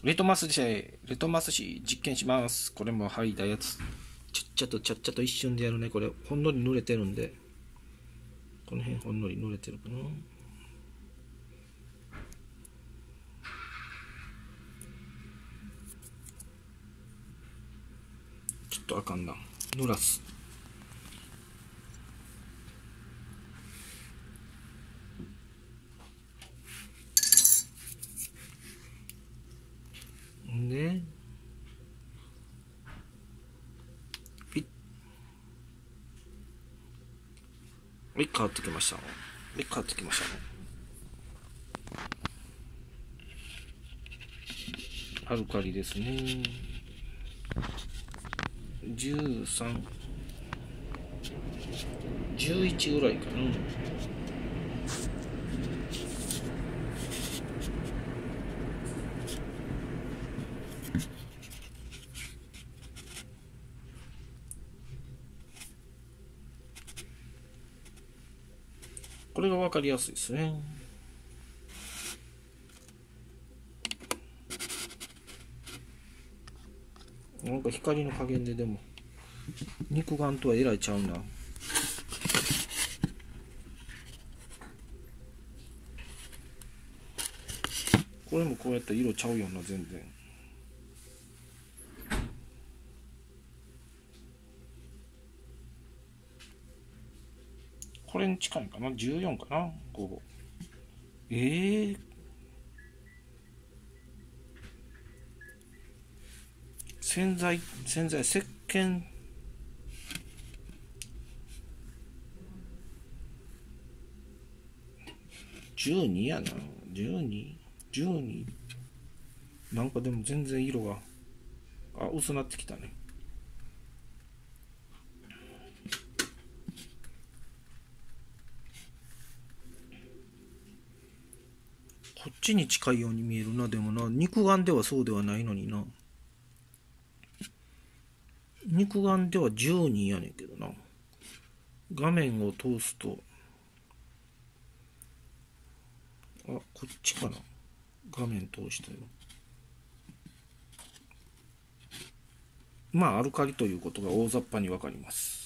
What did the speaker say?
レトマス紙実験します。これも剥いだやつ。ちゃっちゃと一瞬でやるね。これ、ほんのり濡れてるんで。この辺ほんのり濡れてるかな。ちょっとあかんな。濡らす。で、ピッ。はい、変わってきました。はい、変わってきましたね。アルカリですね。13、11ぐらいかな。これが分かりやすいですね。なんか光の加減ででも肉眼とはえらいちゃうな。これもこうやったら色ちゃうよな、全然。これに近いかな、14かな、ここ。洗剤、石鹸。12やな。12。なんかでも全然色が、薄なってきたね。こっちに近いように見えるな。でもな、肉眼ではそうではないのにな。肉眼では12やねんけどな。画面を通すと、こっちかな。画面通したよ。まあ、アルカリということが大雑把にわかります。